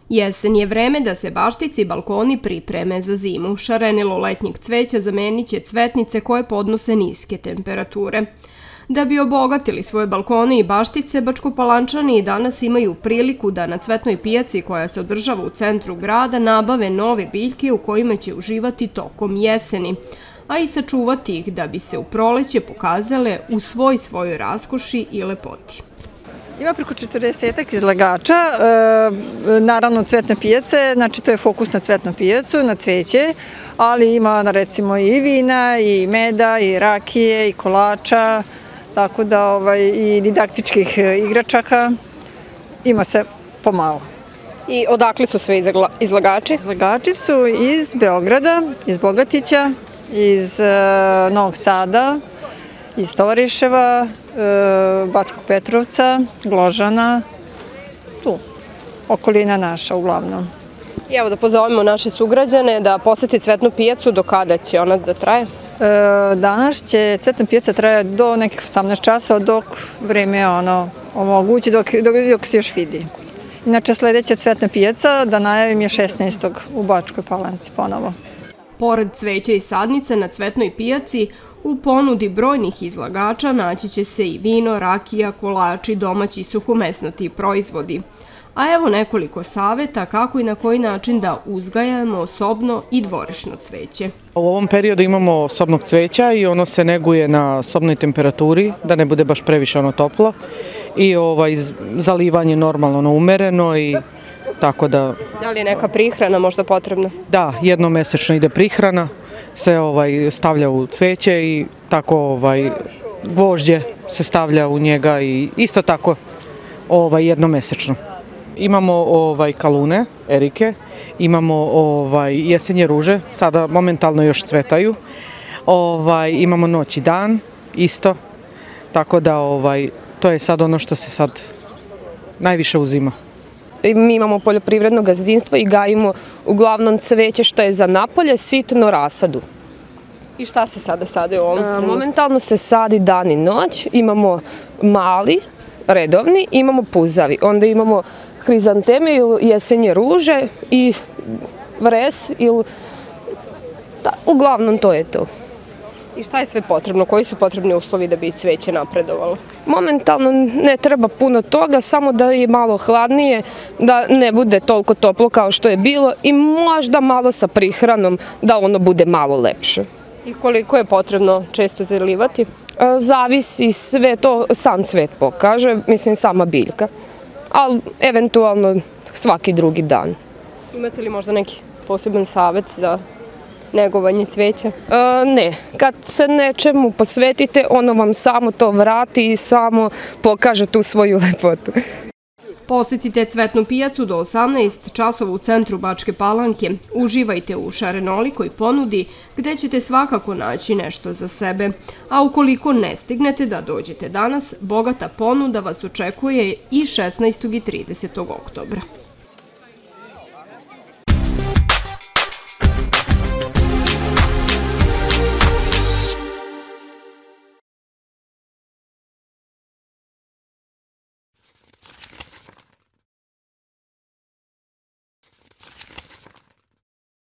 Jesen je vreme da se baštice i balkoni pripreme za zimu. Šarenilo letnjeg cveća zamenit će cvetnice koje podnose niske temperature. Da bi obogatili svoje balkone i baštice, Bačkopalančani i danas imaju priliku da na cvetnoj pijaci koja se održava u centru grada nabave nove biljke u kojima će uživati tokom jeseni, a i sačuvati ih da bi se u proleće pokazale u svojoj raskoši i lepoti. Ima preko 40 izlagača, naravno cvetne pijace, znači to je fokus na cvetnu pijacu, na cveće, ali ima recimo i vina, i meda, i rakije, i kolača, tako da i didaktičkih igračaka, ima se pomalo. I odakle su sve izlagači? Izlagači su iz Beograda, iz Bogatića, iz Novog Sada, iz Tovariševa, Bačkog Petrovca, Gložana, tu, okolina naša uglavnom. I evo da pozovemo naše sugrađane da posete cvetnu pijacu, do kada će ona da traje? Danas će cvetna pijaca traje do nekih 18 časova dok vreme omogući, dok se još vidi. Inače sledeća cvetna pijaca, da najavim, je 16. u Bačkoj Palanci ponovo. Pored cveća i sadnica na cvetnoj pijaci, u ponudi brojnih izlagača naći će se i vino, rakija, kolači, domaći suhomesnati proizvodi. A evo nekoliko saveta kako i na koji način da uzgajamo sobno i dvorišno cveće. U ovom periodu imamo sobnog cveća i ono se neguje na sobnoj temperaturi, da ne bude baš previše toplo. I zalivanje normalno umereno i tako da... Da li je neka prihrana možda potrebna? Da, jednomesečno ide prihrana, se stavlja u cveće i tako gvožđe se stavlja u njega i isto tako jednomesečno. Imamo kalune, erike, imamo jesenje ruže, sada momentalno još cvetaju, imamo noć i dan isto, tako da to je sad ono što se sad najviše uzima. Mi imamo poljoprivredno gazdinstvo i gajimo uglavnom cveće što je za napolje, sitno rasadu. I šta se sada sade u ovom trenutku? Momentalno se sadi dan i noć, imamo mali, redovni, imamo puzavi, onda imamo hrizanteme ili jesenje ruže i vres, uglavnom to je to. I šta je sve potrebno? Koji su potrebni uslovi da bi cveće napredovalo? Momentalno ne treba puno toga, samo da je malo hladnije, da ne bude toliko toplo kao što je bilo i možda malo sa prihranom da ono bude malo lepše. I koliko je potrebno često zalivati? Zavisi, sve to sam cvet pokaže, mislim sama biljka, ali eventualno svaki drugi dan. Imate li možda neki poseban savjet za negovanje cveća? Ne, kad se nečemu posvetite, ono vam samo to vrati i samo pokaže tu svoju lepotu. Posetite cvetnu pijacu do 18 časova u centru Bačke Palanke. Uživajte u šarenolikoj ponudi gde ćete svakako naći nešto za sebe. A ukoliko ne stignete da dođete danas, bogata ponuda vas očekuje i 16. i 30. oktobra.